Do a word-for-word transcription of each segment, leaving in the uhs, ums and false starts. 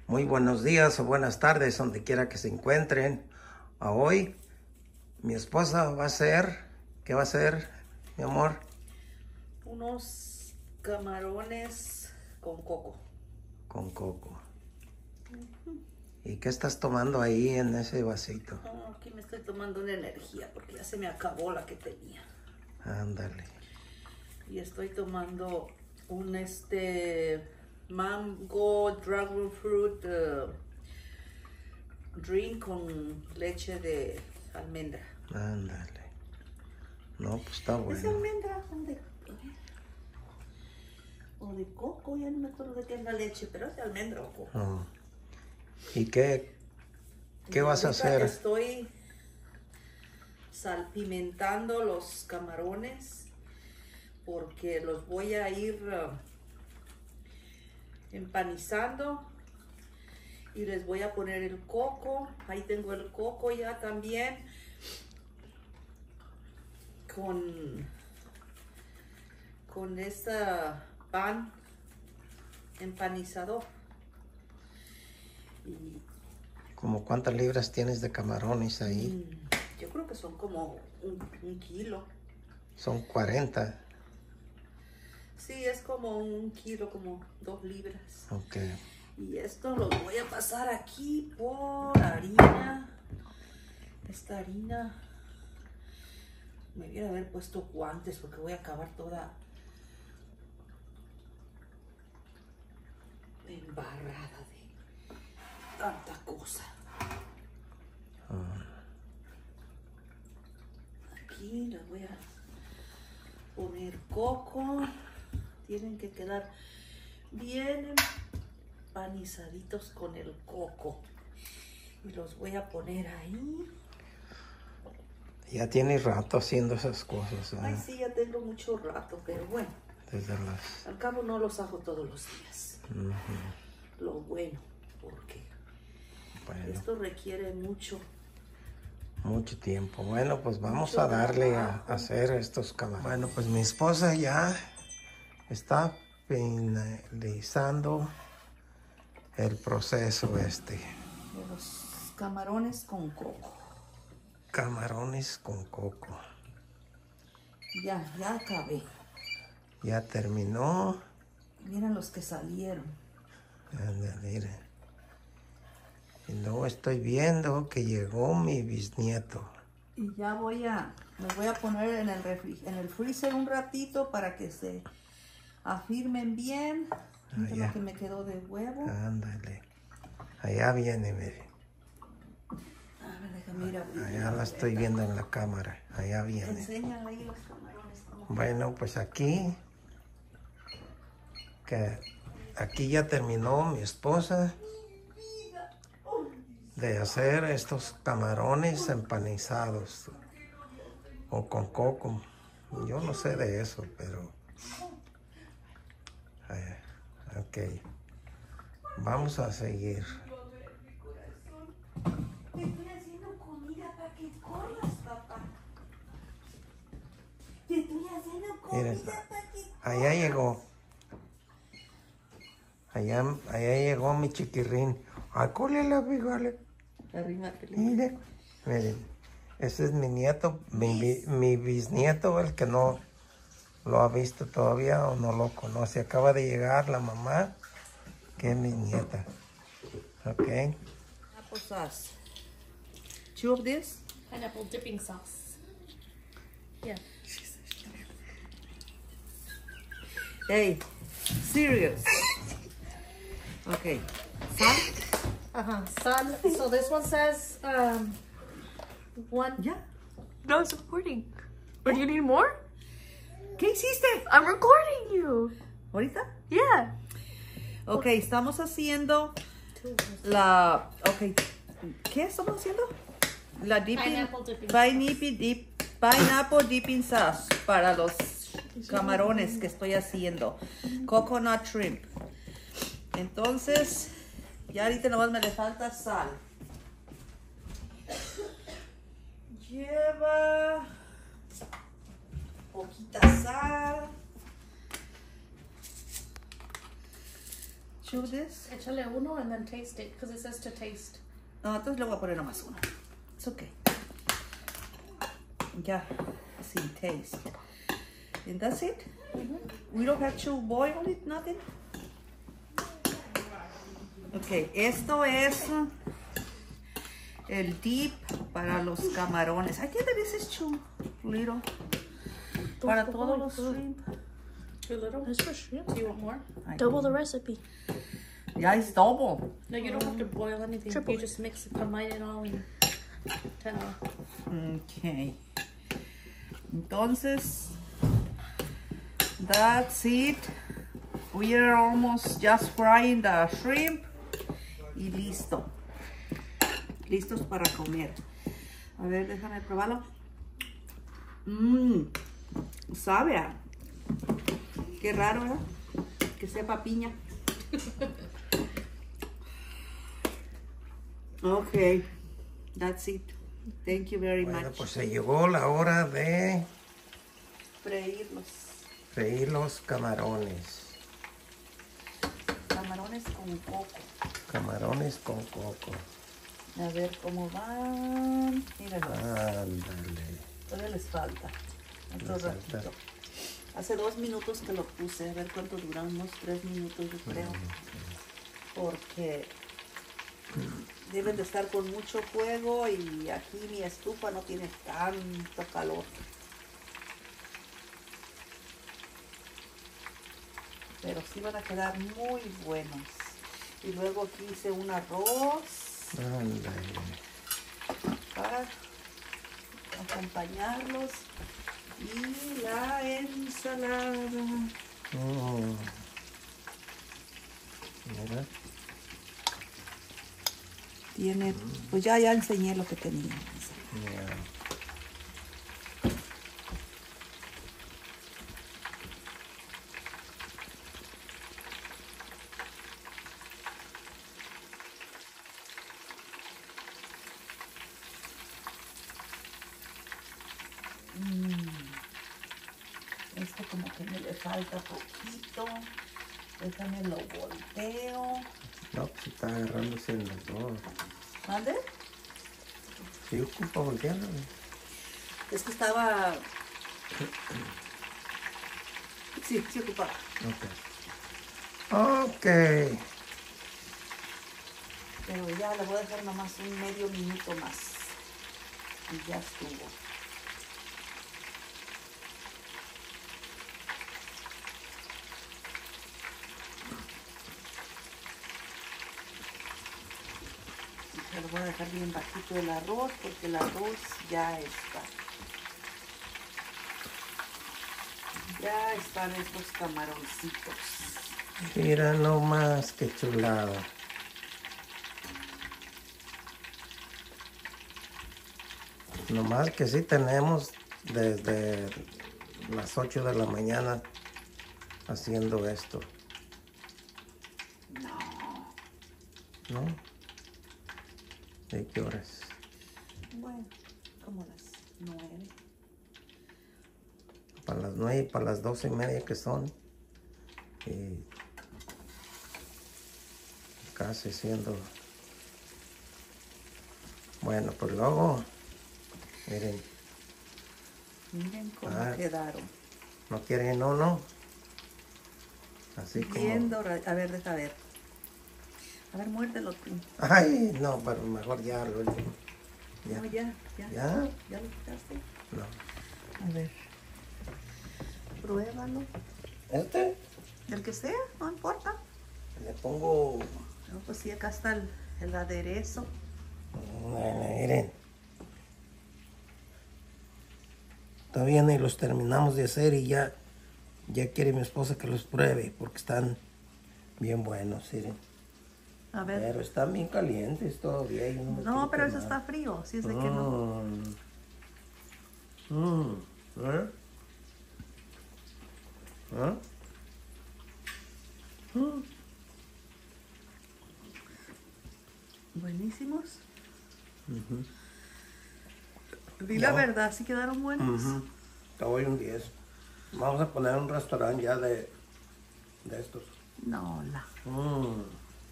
Muy buenos días o buenas tardes, donde quiera que se encuentren. A hoy, mi esposa va a hacer, ¿qué va a hacer, mi amor? Unos camarones con coco. Con coco. Uh-huh. ¿Y qué estás tomando ahí en ese vasito? Oh, aquí me estoy tomando una energía porque ya se me acabó la que tenía. Ándale. Y estoy tomando un este mango dragon fruit uh, drink con leche de almendra. Ándale. No, pues está bueno. ¿Es de almendra o de, o de coco? Ya no me acuerdo de qué es la leche, pero es de almendra o coco. Oh. ¿Y qué, qué y vas a hacer? Estoy salpimentando los camarones porque los voy a ir uh, empanizando y les voy a poner el coco. Ahí tengo el coco ya también con con esta pan empanizador. Y ¿Cómo cuántas libras tienes de camarones ahí? Mm, yo creo que son como un, un kilo. Son cuarenta. Sí, es como un kilo, como dos libras. Ok. Y esto lo voy a pasar aquí por harina. Esta harina. Me hubiera haber puesto guantes porque voy a acabar toda embarrada de tanta cosa. Ah. Aquí les voy a poner coco. Tienen que quedar bien empanizaditos con el coco. Y los voy a poner ahí. Ya tienes rato haciendo esas cosas, ¿eh? Ay, sí, ya tengo mucho rato, pero bueno. Desde las... Al cabo no los hago todos los días. Uh-huh. Lo bueno, porque bueno. Esto requiere mucho. Mucho tiempo. Bueno, pues vamos a darle a, a hacer estos camarones. Bueno, pues mi esposa ya está finalizando el proceso este. De los camarones con coco. Camarones con coco. Ya, ya acabé. Ya terminó. Miren los que salieron. Anda, mira. Y luego estoy viendo que llegó mi bisnieto. Y ya voy a, los voy a poner en el refri, en el freezer un ratito para que se afirmen bien. Miren lo que me quedó de huevo. Ándale. Allá viene, mire. A ver, déjame ir a abrir. Allá la estoy viendo en la cámara. Allá viene. Enseñan ahí los camarones. Bueno, pues aquí, que aquí ya terminó mi esposa de hacer estos camarones empanizados o con coco. Yo no sé de eso, pero eh, ok, vamos a seguir. Te estoy haciendo comida para que corras, papá. Te estoy haciendo comida. Miren, para que allá llegó. Allá, allá llegó mi chiquirrín. Ay, cólele, fíjale. Arrímatele. Miren, miren, ese es mi nieto, mi, mi bisnieto, el que no lo ha visto todavía o no lo conoce. Acaba de llegar la mamá, que es mi nieta. Ok. Apple sauce. Two of this? Pineapple dipping sauce. Yeah. Hey, serious. Okay. Sal? Uh-huh. Sal. So this one says um one. Yeah. No, it's recording. Or do you need more? ¿Qué hiciste? I'm recording you. ¿Ahorita? Yeah. Okay, estamos haciendo la... Okay. ¿Qué estamos haciendo? La dipping... Pineapple dipping pineapple, dip, pineapple dipping sauce para los camarones que estoy haciendo. Coconut shrimp. Entonces, ya ahorita nomás me le falta sal. Lleva poquita sal. chew this. Échale uno and then taste it because it says to taste. No, entonces le voy a poner nomás uno. It's okay. Ya, sin taste. And that's it? We don't have to boil it, nothing? Ok, esto es el dip para los camarones. I think that this is too little. Para todos los shrimp. Too little? That's for shrimp. Do you want more? I Double the recipe. Ya es double. No, you don't have to boil anything. Triple. You just mix it, combine it all in ten hours. Ok. Entonces, that's it. We are almost just frying the shrimp. Y listo. Listos para comer. A ver, déjame probarlo. Mmm. Sabe a... Qué raro, ¿verdad? Que sepa piña. Ok. That's it. Thank you very Bueno, much. pues se llegó la hora de Freírlos. freír los camarones. Camarones con coco. Camarones con coco. A ver cómo van. Mírenlos. Ándale. Todavía les falta. Otro Les falta. ratito. Hace dos minutos que lo puse. A ver cuánto duran. Unos tres minutos, yo creo. Porque deben de estar con mucho fuego y aquí mi estufa no tiene tanto calor. Pero sí van a quedar muy buenos. Y luego aquí hice un arroz Ándale. para acompañarlos y la ensalada. Mm. Mira. Tiene, pues ya ya enseñé lo que tenía. Ya. Este como que me le falta poquito. Déjame lo volteo. No, pues está agarrándose en los dos. ¿Mande? Sí, ocupa voltearlo. Es que estaba... Sí, sí ocupaba. Ok. Ok. Pero ya le voy a dejar nomás un medio minuto más. Y ya estuvo. Ya lo voy a dejar bien bajito el arroz porque el arroz ya está. Ya están estos camaroncitos. Mira nomás qué chulada. Nomás que sí tenemos desde las ocho de la mañana haciendo esto. No. ¿No? ¿De qué horas? Bueno, como las nueve. Para las nueve y para las doce y media que son. Y casi siendo... Bueno, pues luego, miren, Miren cómo Ah. quedaron. no quieren uno. Así Bien como... dorado. A ver, deja ver. A ver, muérdelo tú. Ay, no, pero mejor ya lo último. Ya. No, ya, ya. ¿Ya? ¿Ya lo quitaste? No. A ver. Pruébalo. ¿Este? El que sea, no importa. Le pongo... No, pues sí, acá está el, el aderezo. Bueno, miren. Todavía ni los terminamos de hacer y ya, ya quiere mi esposa que los pruebe porque están bien buenos, miren. A ver. Pero están bien calientes todavía. yo me No, quiero pero eso quemar. está frío, si es de que no. Mm. Mm. ¿Eh? ¿Eh? Mm. Buenísimos. Ujú. Di la No. verdad, sí quedaron buenos. Ujú. Te doy un diez. Vamos a poner un restaurante ya de, de estos. No, la. Mm.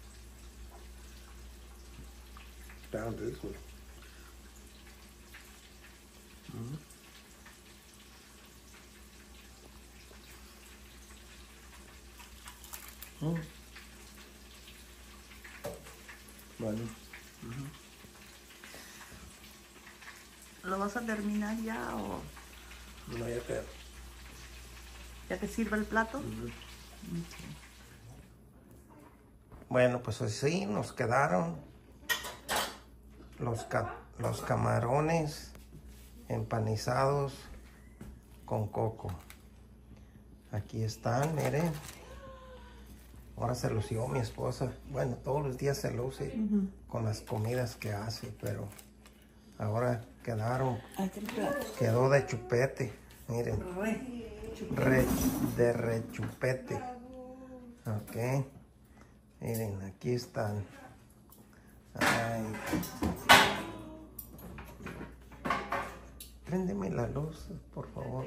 Found this one. Mm. Mm. Bueno. Mm-hmm. ¿Lo vas a terminar ya o No, ya quedó. ya que sirva el plato? Mm-hmm. Okay. Bueno, pues así nos quedaron los, ca los camarones empanizados con coco. Aquí están, miren. Ahora se lució mi esposa. Bueno, todos los días se luce uh-huh. con las comidas que hace, pero ahora quedaron. Aquí el plato. Quedó de chupete, miren. Re, Re, de rechupete. Ok. Miren, aquí están. Ay. Préndeme la luz, por favor.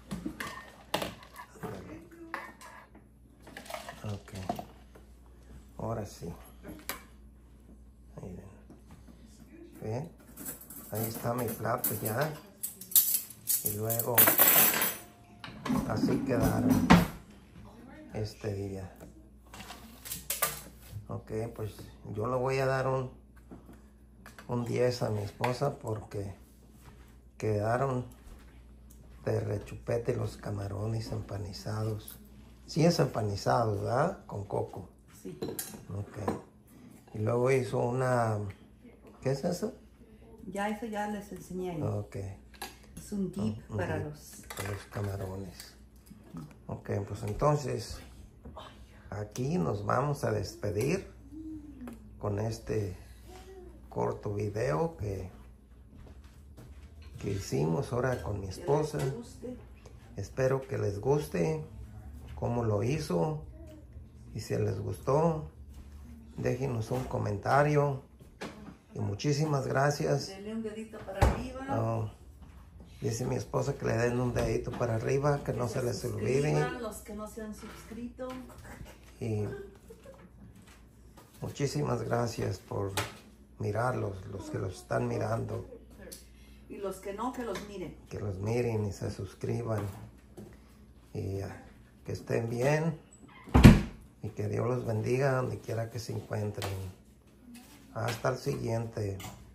Ok. Ahora sí. Miren. ¿Ven? Ahí está mi plato ya. Y luego así quedaron este día. Ok, pues yo le voy a dar un, un diez a mi esposa porque quedaron de rechupete los camarones empanizados. Sí es empanizado, ¿verdad? Con coco. Sí. Ok. Y luego hizo una... ¿Qué es eso? Ya eso ya les enseñé. Ok. Es un dip un, un para dip los... para los camarones. Ok, pues entonces... Aquí nos vamos a despedir con este corto video que, que hicimos ahora con mi esposa. Espero que les guste cómo lo hizo y si les gustó, déjenos un comentario y muchísimas gracias. Denle un dedito para arriba. Oh, dice mi esposa que le den un dedito para arriba, que no se les olvide. Los que no se han suscrito. Y muchísimas gracias por mirarlos, los que los están mirando. Y los que no, que los miren. Que los miren y se suscriban. Y uh, que estén bien. Y que Dios los bendiga donde quiera que se encuentren. Hasta el siguiente.